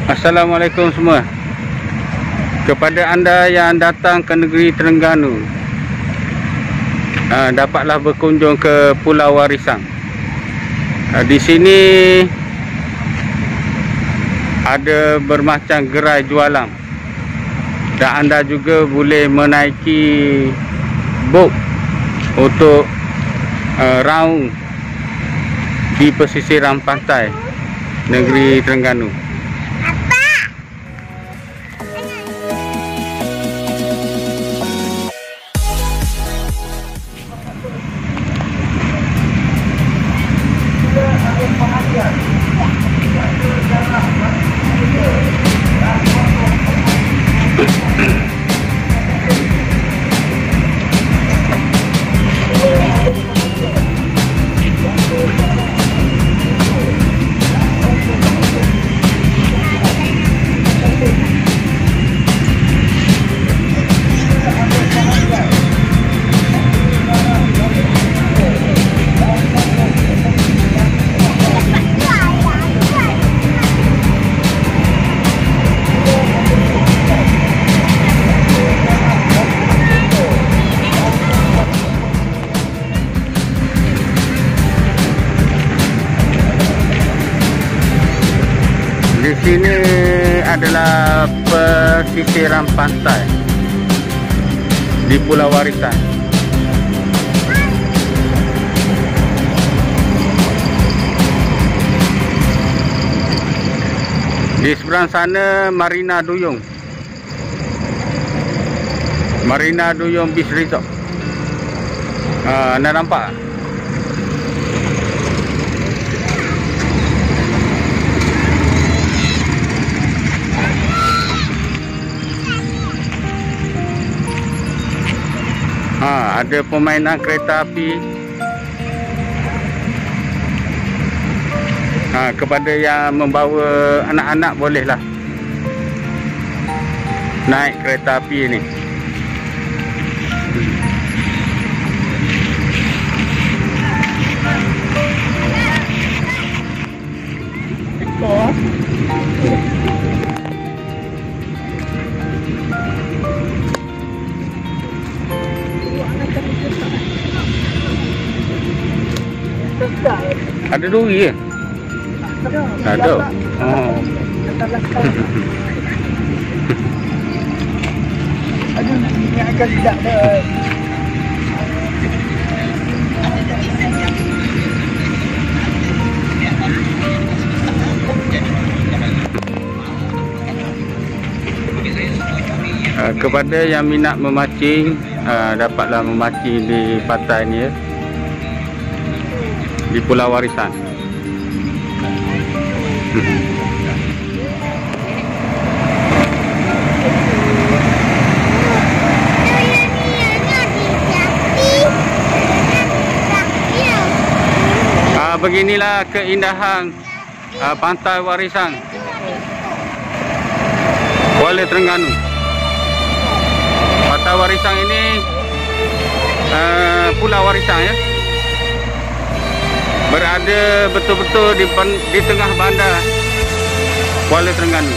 Assalamualaikum semua. Kepada anda yang datang ke negeri Terengganu, dapatlah berkunjung ke Pulau Warisang. Di sini ada bermacam gerai jualan dan anda juga boleh menaiki bot untuk raung di pesisiran pantai negeri Terengganu. Di sini adalah pesisiran pantai di Pulau Warisang. Di seberang sana Marina Duyung, Marina Duyung Beach Resort. Anda nampak? Ada permainan kereta api. Kepada yang membawa anak-anak bolehlah naik kereta api ini. Ada duri ke? Ada. Oh. Aduh, ini agak tidak ada. Kepada yang minat memancing, dapatlah memancing di pantai ni ya, di Pulau Warisang. Beginilah keindahan pantai Warisang, Kuala Terengganu. Pantai Warisang ini Pulau Warisang ya, berada betul-betul di tengah bandar Kuala Terengganu,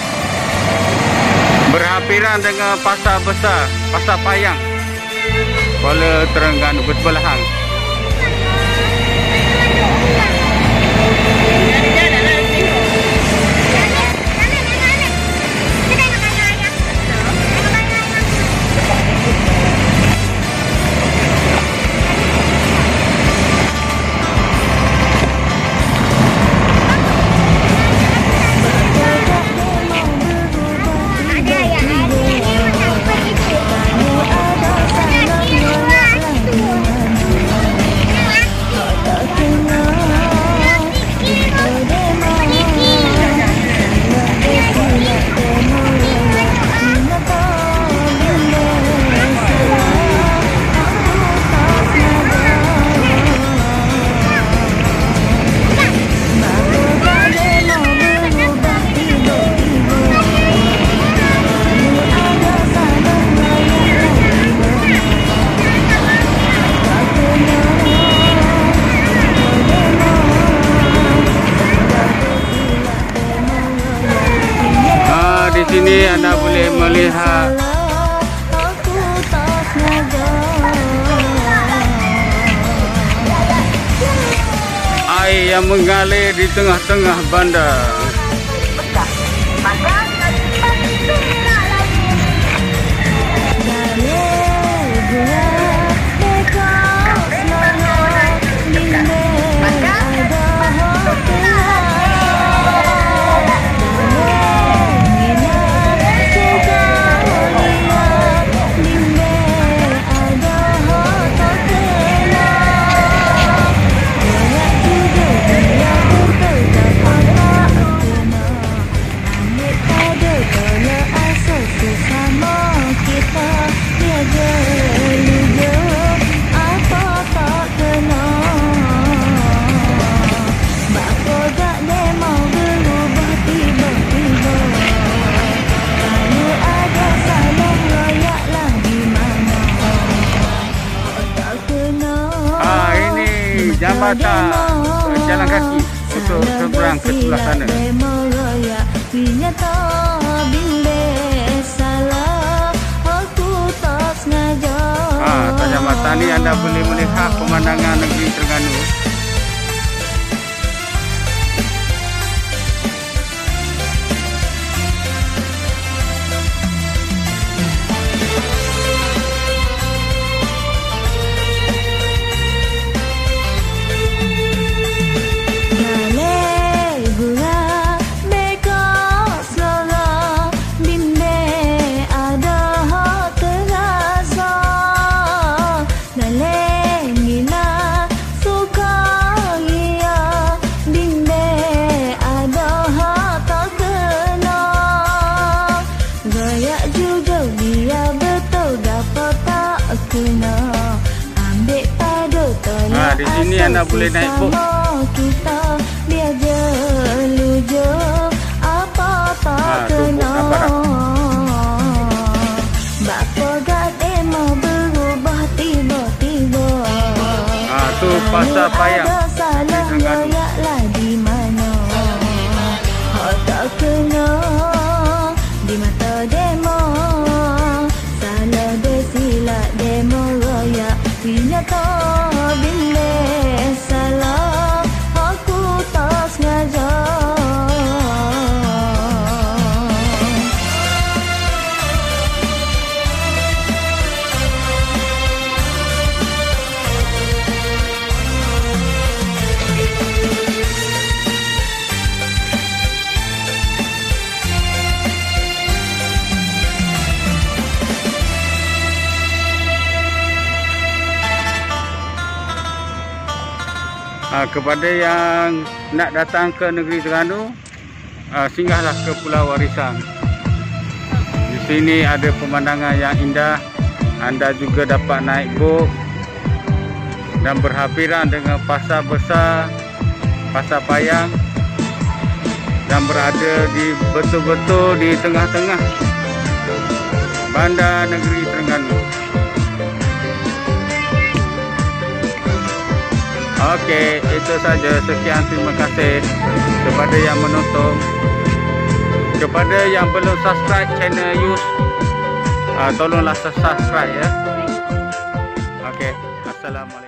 berhampiran dengan pasar besar, Pasar Payang Kuala Terengganu bersebelahan. sini Anda boleh melihat air yang mengalir di tengah-tengah bandar. Jambatan jalan kaki untuk seberang ke sebelah sana. Atas jambatan ni anda boleh melihat pemandangan negeri Terengganu. Di sini anda boleh naik bot. Tu bot nampak tak? Tu Pasar Payang di Terengganu. Di mata demo salah desila demo raya pinyata bila salah aku tak sengaja. Kepada yang nak datang ke negeri Terengganu, singgahlah ke Pulau Warisan. Di sini ada pemandangan yang indah. Anda juga dapat naik bot dan berhampiran dengan pasar besar, Pasar Payang, dan berada di betul-betul di tengah-tengah bandar negeri Terengganu. Okey, itu saja. Sekian, terima kasih kepada yang menonton. Kepada yang belum subscribe channel Yus, tolonglah subscribe ya. Okey, assalamualaikum.